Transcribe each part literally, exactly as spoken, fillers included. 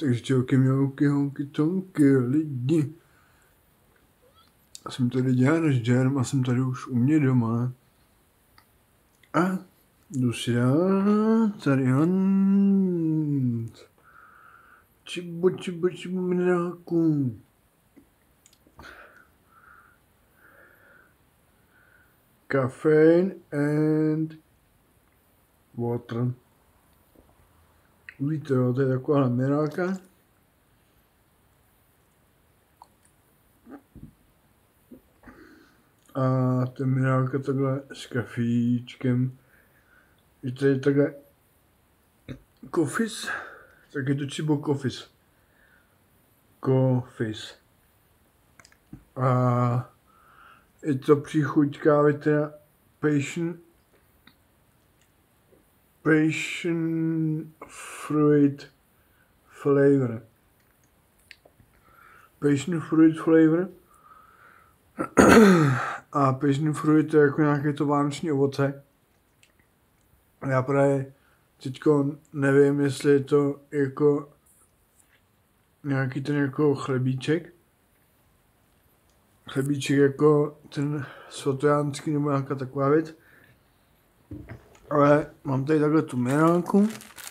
Takže čauky, mjauky, honky, tonky, lidi. Jsem tady Jar s Jarem a jsem tady už u mě doma. A jdu si dát tady Hans. Čibo, čibo, čibo, mineráku. Caffeine and water. Víte, jo, to je taková minerálka. A ta minerálka takhle s kafíčkem. Je tady takhle kofis, tak je to Čibo kofis. Kofis. A je to příchuť kávy teda passion passion fruit flavor. Passion fruit flavor. A passion fruit je jako nějaké to vánoční ovoce. Já právě teďko nevím, jestli je to jako nějaký ten jako chlebíček. Chlebíček jako ten svatojánský nebo nějaká taková věc. Ale mám tady takhle tu minerálku.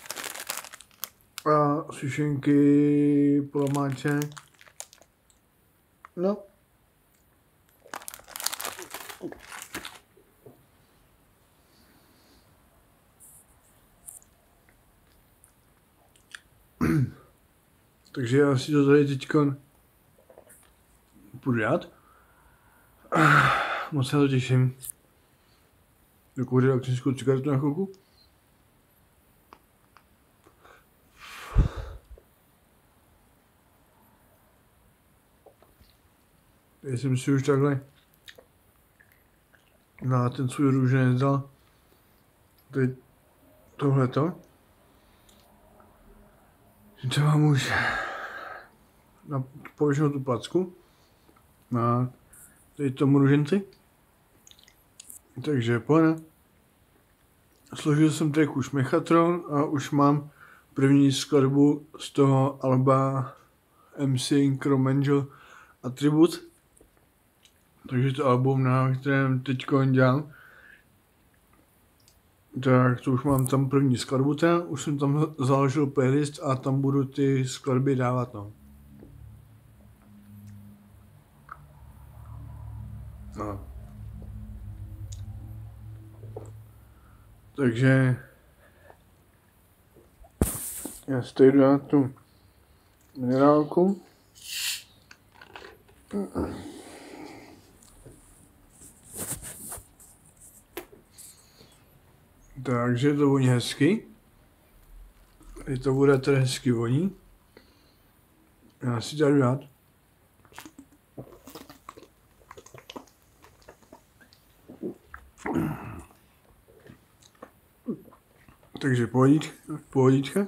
A sušenky, polomáče. No. Takže já si to tady teďkon půjdu dát. Moc se na to těším. Takovou relaxnickou cigaretu na chvilku. Já jsem si už takhle na ten svůj růženec dal teď tohleto. To mám už na pověšenou tu placku na tady tomu růženci. Takže pojďme. Složil jsem track už Mechatron a už mám první skladbu z toho alba M C Incromangel Attribute. Takže to album, na kterém teďko dělám, tak to už mám tam první skladbu, ten, už jsem tam založil playlist a tam budu ty skladby dávat, no. No. Takže já si tady dát tu minerálku. Takže to voní hezky. I to bude tedy hezky voní. Já si tady dát. Takže pohodička. pohodička.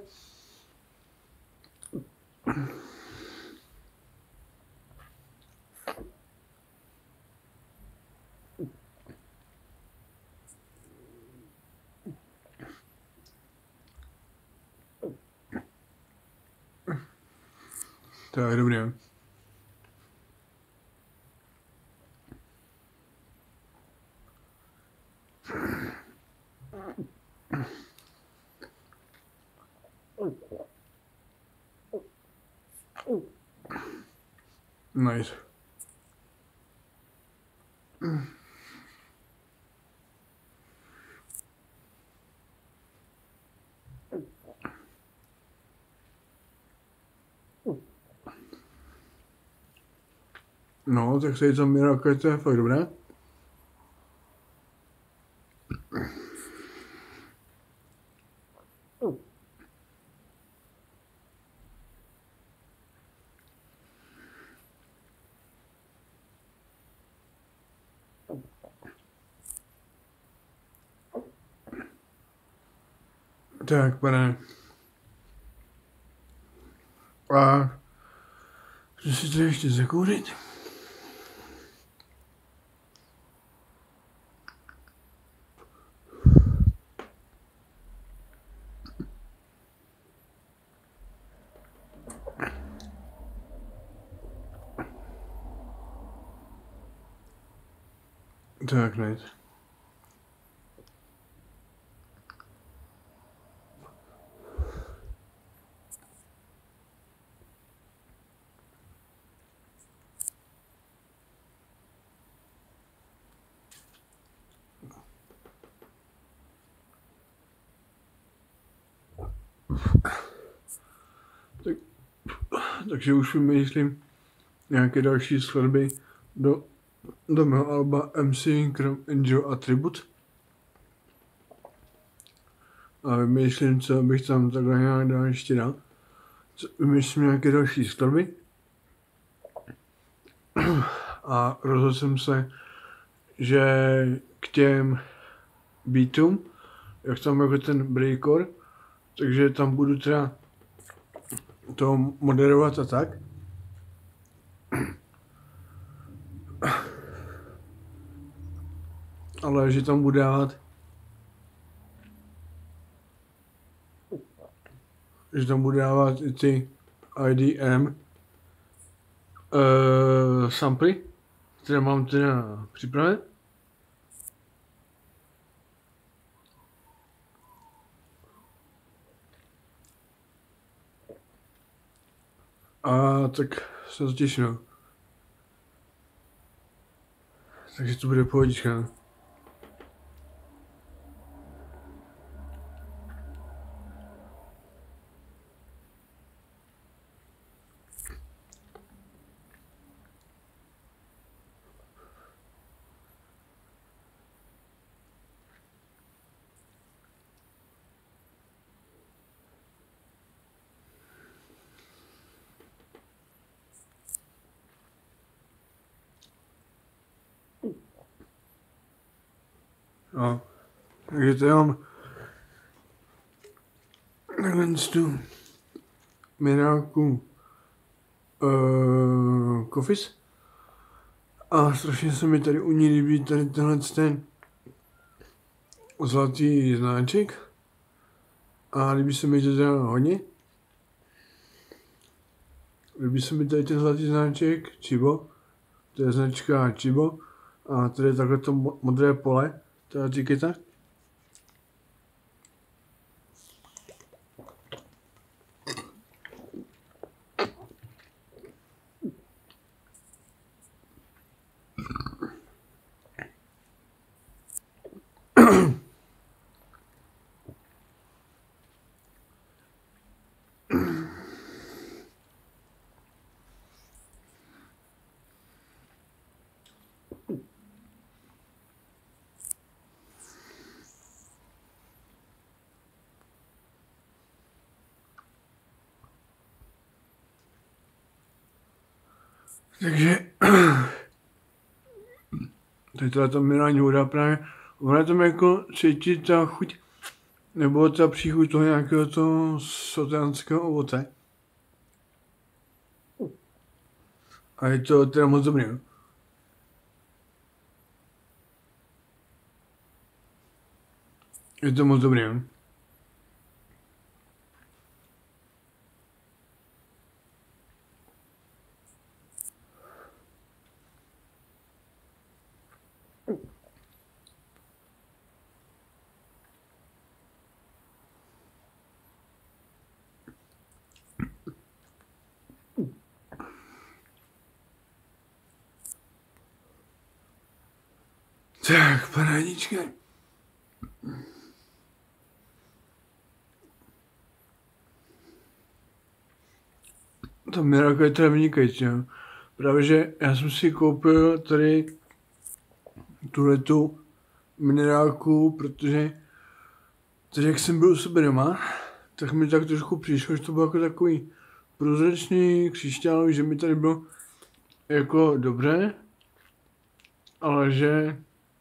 Tak, dobrý. Nice. No, tak se to minerálka, to je fakt dobré. Tak, pane. A že si to ještě zakouřit. To jak nejde. Tak, takže už vymýšlím nějaké další skladby do, do mého alba M C, Chrome Angel Attribute. A vymýšlím, co bych tam takhle nějak dál ještě dal. Vymýšlím nějaké další skladby. A rozhodl jsem se, že k těm beatům, jak tam jako ten breakcore, takže tam budu teda to moderovat a tak. Ale že tam budu dávat, že tam budu dávat i ty I D M uh, samply, které mám teda připravené. A tak se to těším, no. Takže to bude pohodička, no. No, takže to já mám takhle tu minerálku uh, Coffees a strašně se mi tady u ní líbí tady tenhle ten zlatý znáček a líbí se mi to teda hodně. Líbí se mi tady ten zlatý znáček Chibo, to je značka Chibo a tady je takhle to modré pole, to je etiketa. Takže tady tohle to minerální voda právě, ona tam jako cítí ta chuť, nebo ta příchuť toho nějakého toho soteánského ovoce. A je to teda moc dobrý, no. Je to moc dobrý, no. Tak, parádička. Ta minerálka je teda vynikající, jo. Právě, že já jsem si koupil tady tuhletu minerálku, protože teď jak jsem byl u sebe doma, tak mi tak trošku přišlo, že to bylo jako takový průzračný, křišťálový, že mi tady bylo jako dobře, ale že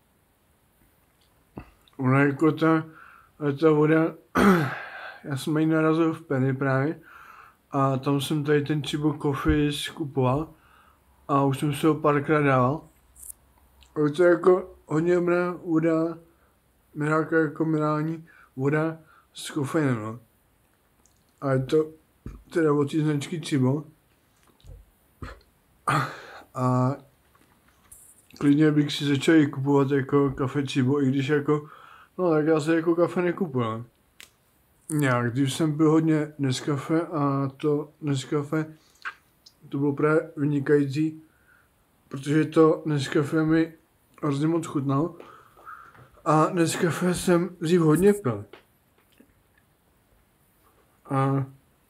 ona jako ta, ta voda, já jsem ji narazil v Penny právě a tam jsem tady ten Chibo Coffee kupoval a už jsem si ho párkrát dával. A to je jako hodně dobrá voda, minerálka jako minerální voda s kofeinem, no. A je to teda od té značky Chibo. A klidně bych si začal i kupovat jako kafe Cibo, i když jako, no tak já se jako kafe nekupuji. Nějak, když jsem byl hodně Nescafe a to Nescafe, to bylo právě vynikající, protože to Nescafe mi hrozně moc chutnalo a Nescafe jsem dřív hodně pil. A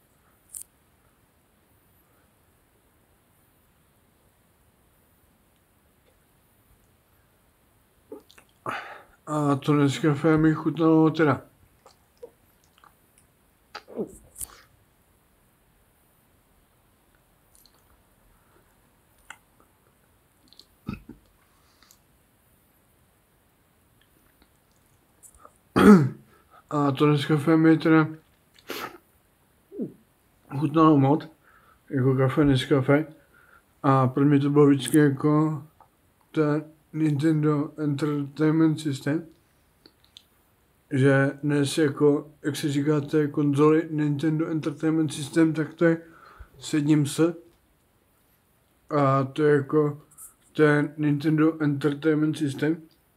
A to Nescafe mi chutnalo teda. A to Nescafe mi teda chutnalo moc, jako kafe Nescafe. A pro mě to bylo vždycky jako ten Nintendo Entertainment System, že dnes jako, jak se říká té konzoli Nintendo Entertainment System, tak to je s jedním S. A to je jako ten Nintendo Entertainment System.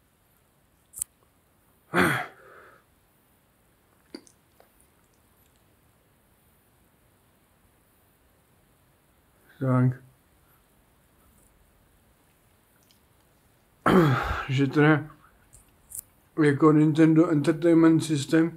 Tak. Že teda jako Nintendo Entertainment System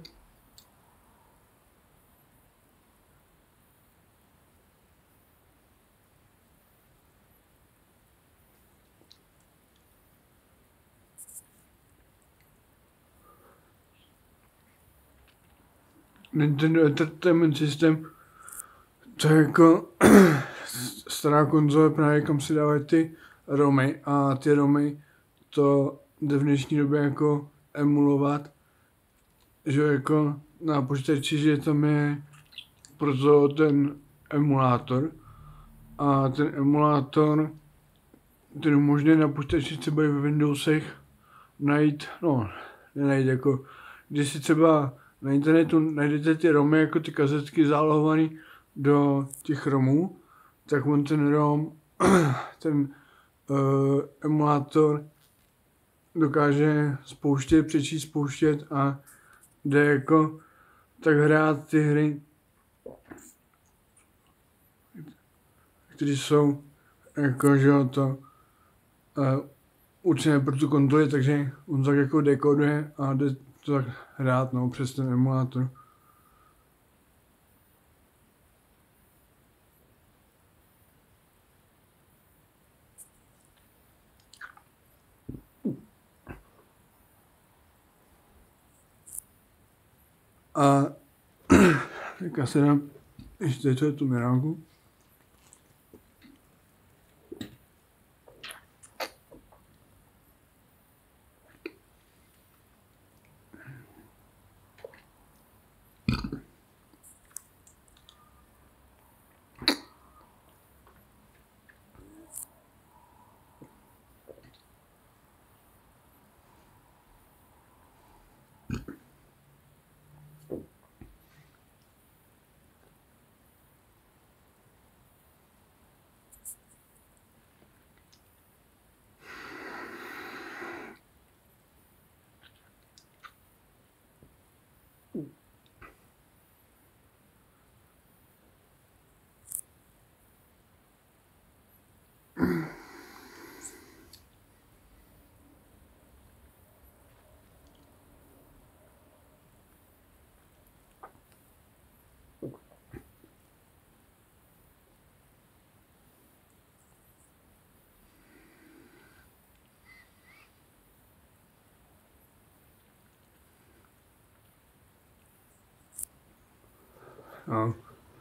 Nintendo Entertainment System, to je jako stará konzole právě, kam si dávají ty romy a ty romy to jde v dnešní době jako emulovat, že jako na počítači, že tam je proto ten emulátor a ten emulátor ten umožňuje na počítači třeba i ve Windowsech najít, no nenajít jako, když si třeba na internetu najdete ty romy jako ty kazetky zálohované do těch romů, tak on ten rom, ten uh, emulátor dokáže spouštět, přečíst, spouštět a jde jako tak hrát ty hry, které jsou jako, že to uh, určené pro tu kontroli, takže on tak jako dekoduje a jde to tak hrát, no, přes ten emulátor. A tak já se dám ještě to tu minerálku. No.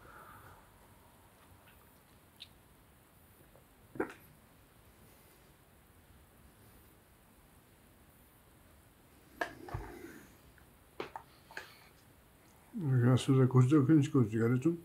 Já si zakouřil klinickou cigaretu.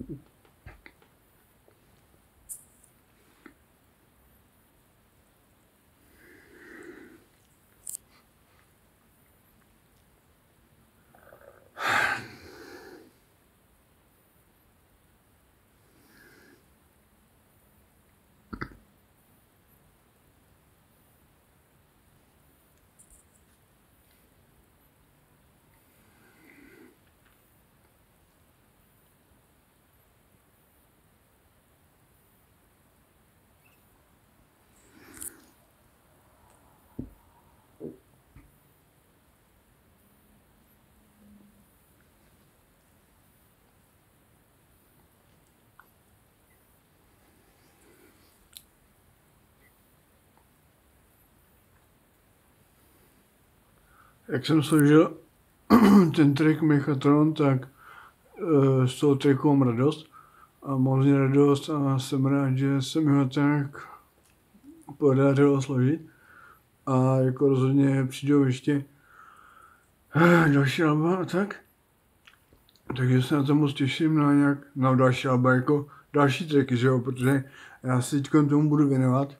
Jak jsem složil ten track Mechatron, tak uh, z toho tracku mám radost. A mám z něj radost a jsem rád, že se mi ho tak podařilo složit. A jako rozhodně přijdou ještě uh, další alba a tak. Takže se na to moc těším na nějak, na další alba, jako další tracky, že jo, protože já se teď tomu budu věnovat.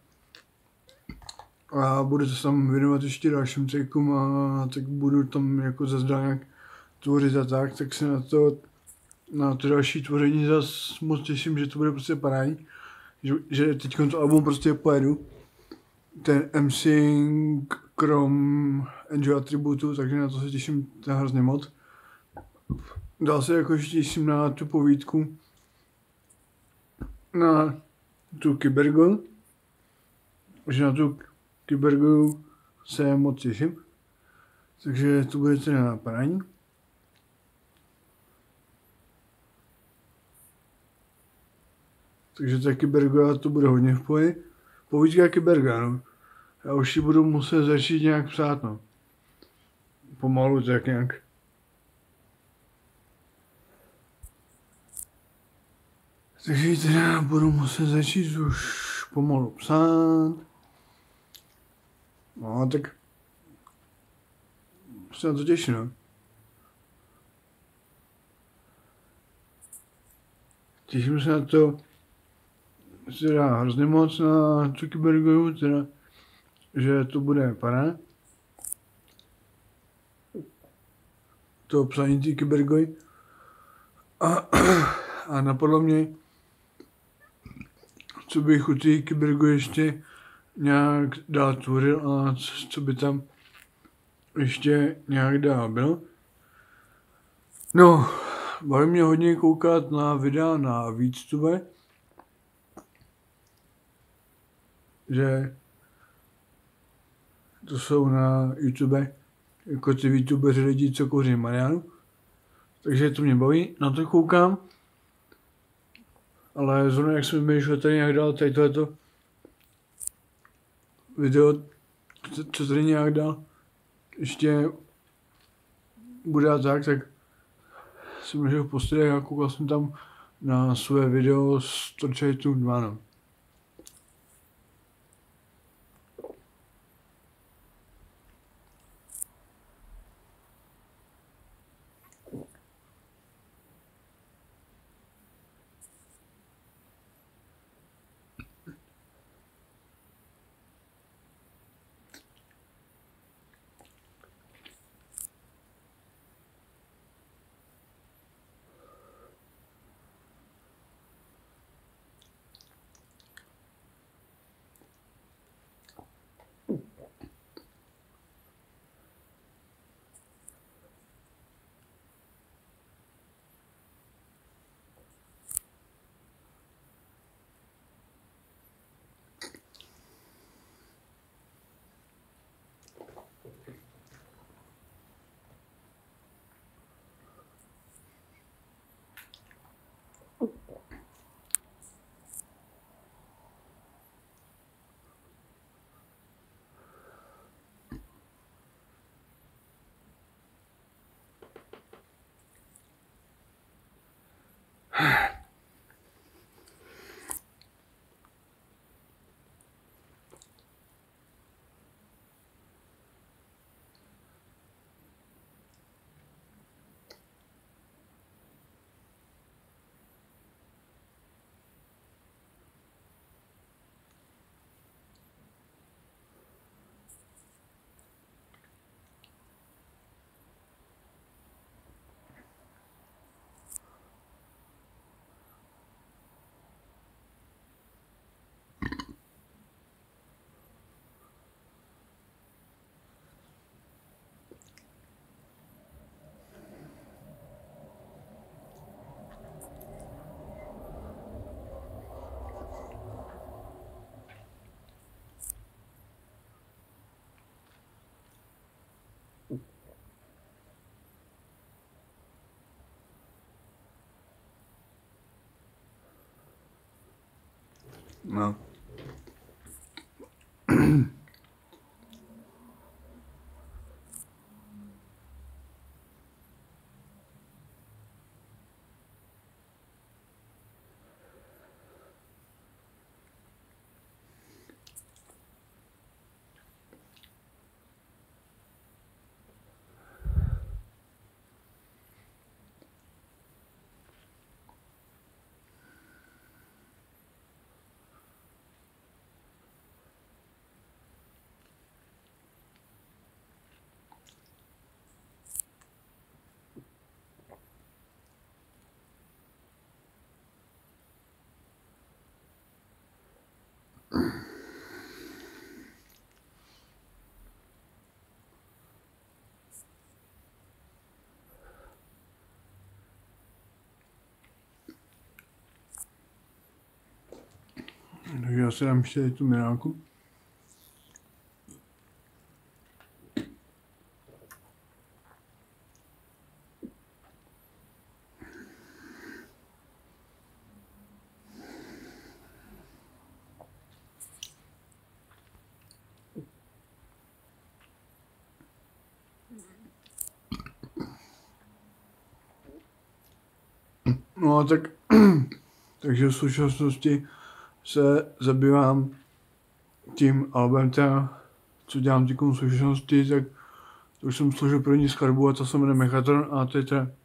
A budu se tam věnovat ještě dalším trackům a tak budu tam jako zase nějak tvořit a tak, tak se na to, na to další tvoření zase moc těším, že to bude prostě parádní, že, že teď to album prostě pojedu, ten MCing, krom Enjoy Attributu, takže na to se těším hrozně moc. Dál se jako ještě těším na tu povídku, na tu Kybergirl, že na tu Kybergirl se moc těším, takže to bude teda na parání. Takže ta Kybergirl to bude hodně v pohodě. Povídka Kybergirl, no. Já už ji budu muset začít nějak psát, no. Pomalu tak nějak. Takže ji teda budu muset začít už pomalu psát. No tak se na to těším, no. Těším se na to teda hrozně moc na tu Kybergirl, teda, že to bude pará. To psaní té Kybergirl. A, a napadlo mě, co bych u té Kybergirl ještě nějak dál tvořil a co, co by tam ještě nějak dál bylo. No, baví mě hodně koukat na videa na VTube, že to jsou na YouTube, jako ty VTubeři lidi, co kouří mariánu. Takže to mě baví, na to koukám. Ale zrovna jak jsem vymýšlel tady nějak dál, tady tohleto video, co tady nějak dál ještě bude a tak, tak jsem ležel v posteli a koukal jsem tam na své video z Torchlight dva, no. No. Takže já si dám ještě tu minerálku. No tak, takže v současnosti se zabývám tím albem teda, co dělám teď v současnosti, tak to už jsem složil první skladbu a to se jmenuje Mechatron a to je teda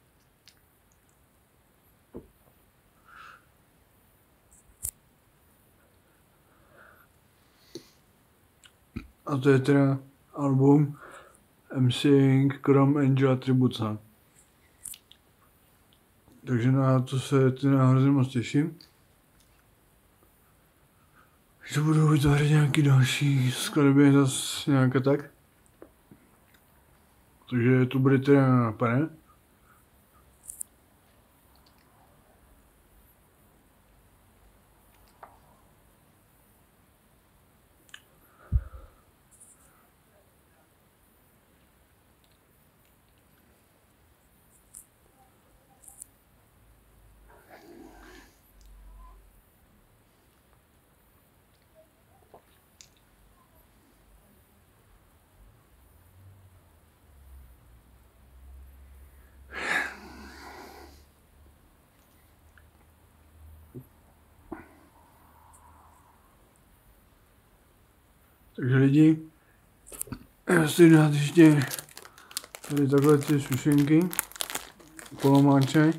a to je teda album MCing Chrome Angel Tribute. Takže na to se teda hrozně moc těším. Že budu vytvářet nějaký další skladby zase nějaká tak. Takže to bude teda pane. Takže lidi, já si dát ještě tady takhle ty sušenky, polomáče.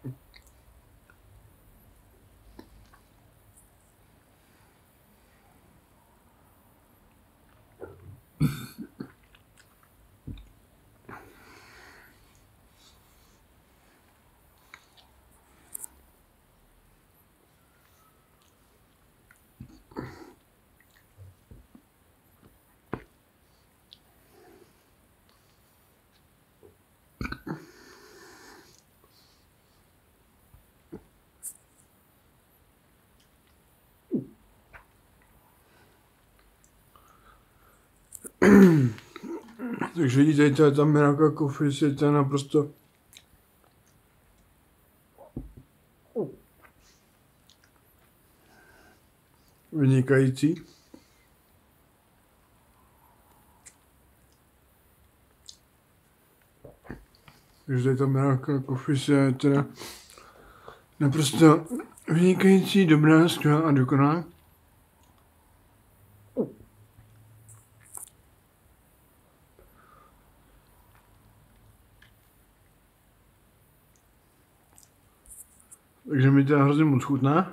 Takže vidíte, ta Miracle Coffee je to naprosto vynikající. Takže ta Miracle Coffee je teda naprosto vynikající, dobrá, skvělá a dokonalá. Takže mi to hrozně moc chutná.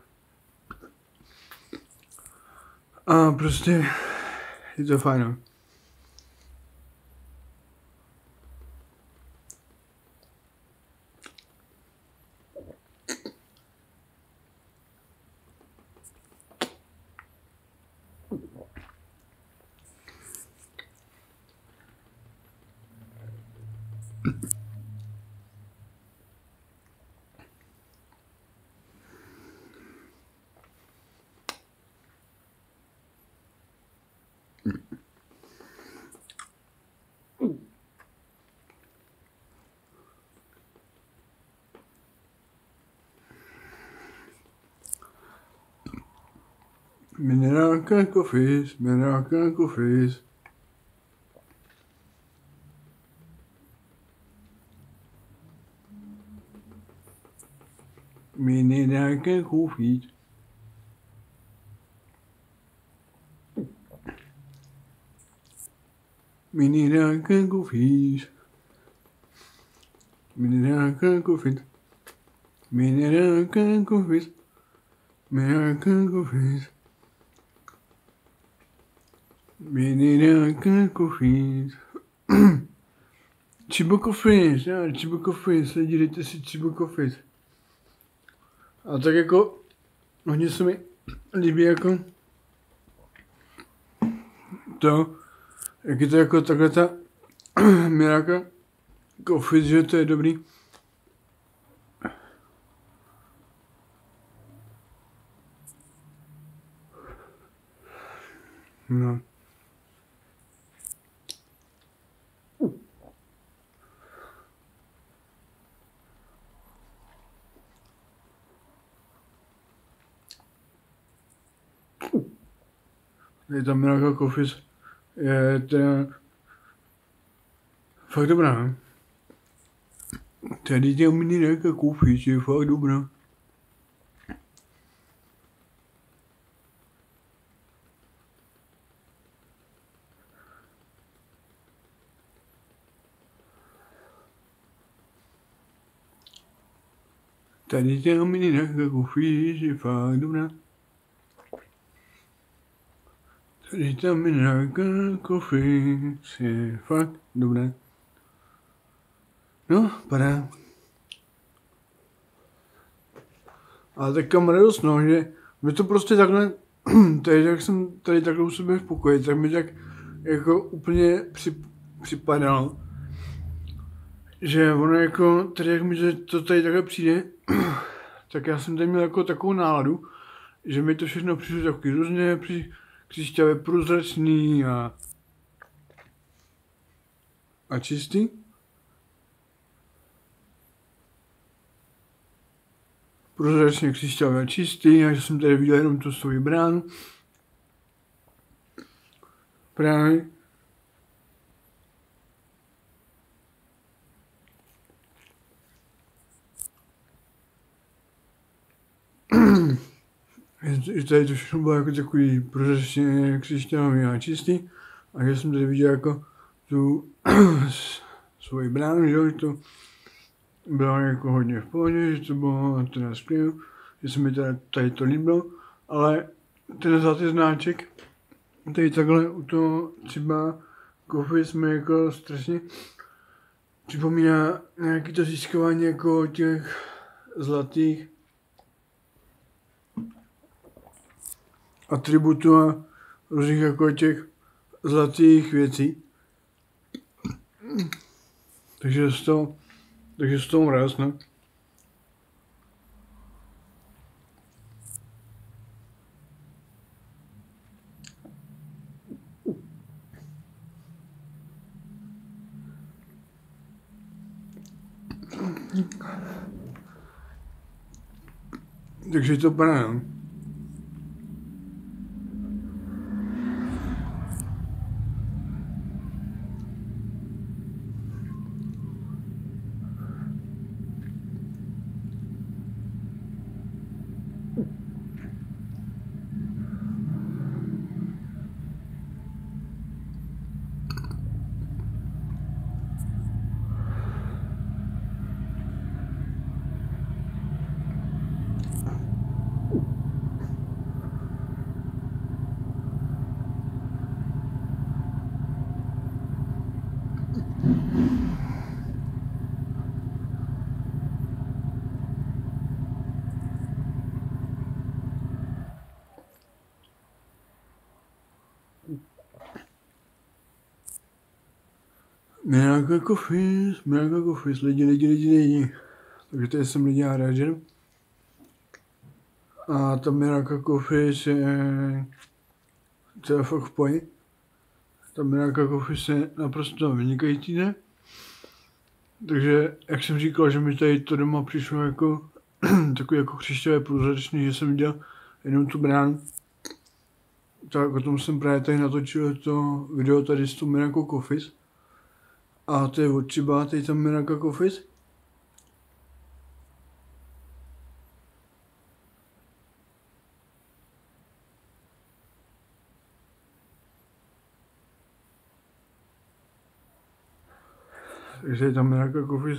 A prostě je to fajn. Miracle Coffee, Miracle Coffee. Miracle Coffee. Miracle Coffee. Miracle Coffee. Miracle Coffee. Miracle Coffee. Miracle Coffee. Chibo Coffee, já, Chibo Coffee, lidi, dejte si Chibo Coffee. A tak jako, hodně se mi líbí jako to, jak je to jako takhle ta Miracle Coffee, že to je dobrý. No. Je tam Miracle Coffee, je teda fakt dobrá. Tady je Miracle Coffee, je fakt dobrá. Tady je Miracle Coffee, je fakt dobrá. Tady ta Miracle Coffee je fakt dobré. No, padá. Ale tak kam radost, no, že mi to prostě takhle, tady jak jsem tady takhle u sebe v pokoji, tak mi tak jako úplně při, připadalo, že ono jako, tady jak mi to tady takhle přijde, tak já jsem tady měl jako takovou náladu, že mi to všechno přišlo takový různě při křišťavě průzračný a, a čistý. Průzračně křišťavě a čistý, a že jsem tady viděl jenom tu svoji bránu. Právě. Že tady to všechno bylo jako takový průzračně křišťavý a čistý. A že jsem tady viděl jako tu svoji bránu, že jo, to bylo jako hodně v pohodě, že to bylo teda skvělé, že se mi teda tady to líbilo, ale ten zlatý znáček, tady takhle u toho třeba Coffee jsme jako strašně připomíná nějaký to získávání jako těch zlatých atributů a různých jako těch zlatých věcí. Takže z toho, takže z toho mraz, no. Takže to pane, no. Miracle Coffees, Miracle Coffees, lidi, lidi, lidi, lidi. Takže tady jsem lidi a Ranger. A ta Miracle Coffees je, to je fakt v pohodě. Ta Miracle Coffees je naprosto vynikající, ne? Takže, jak jsem říkal, že mi tady to doma přišlo jako takový jako křišťové průzračný, že jsem viděl jenom tu bránu. Tak o tom jsem právě tady natočil to video tady s tou Miracle Coffees. A to je od třeba tady tam Miracle Coffees. Takže je tam Miracle Coffees.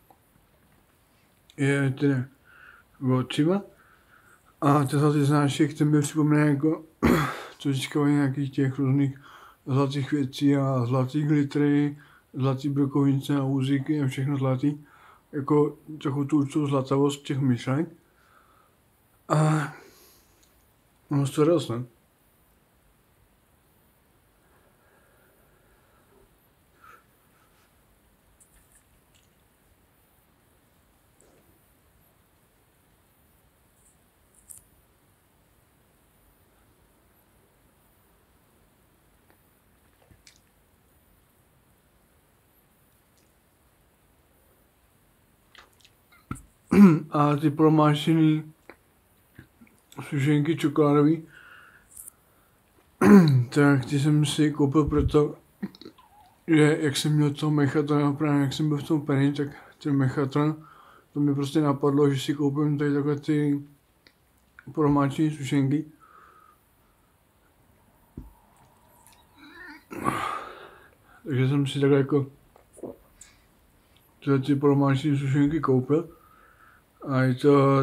Je tedy od třeba. A ten zlatý znášek, ten mi připomíná jako to získávání nějakých těch různých zlatých věcí a zlatý glittery, zlatý brokovnice a úziky a všechno zlatý. Jako takovou tu určitou zlatavost těch myšlenek. A ono to radost, ne? A ty promášený sušenky čokoládový, tak ty jsem si koupil proto, že jak jsem měl toho mechatrona, právě jak jsem byl v tom Penny, tak ten mechatron, to mi prostě napadlo, že si koupím tady takhle ty promáčený sušenky. Takže jsem si takhle jako tyhle ty promáčený sušenky koupil. A je to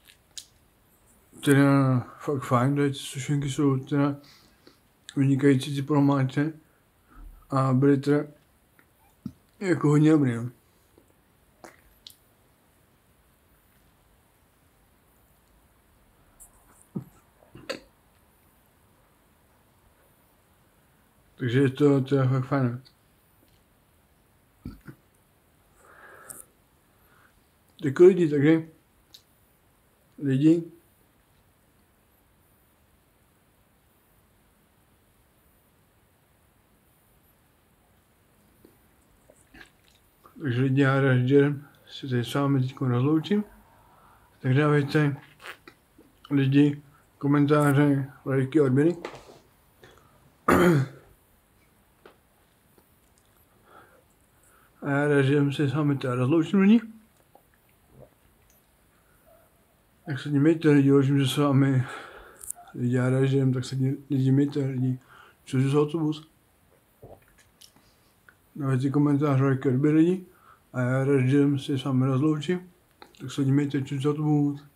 teda fakt fajn, tady ty sušenky jsou teda vynikající ty promáče a byly teda jako hodně dobrý, no. Takže je to teda fakt fajn. Děkuji lidi, takže lidi, takže lidi, já Ranger si tady s vámi teď rozloučím, tak dávejte lidi komentáře, lajky, odběry. A já Ranger se s vámi teda rozloučím lidi. Tak se mějte lidi, ložím, že s vámi lidi já Ranger, tak se lidi mějte lidi, čuži z autobus. Dávajte komentář, lajky, odběry lidi. a já raději se s vámi rozloučím. Tak se mějte, čus od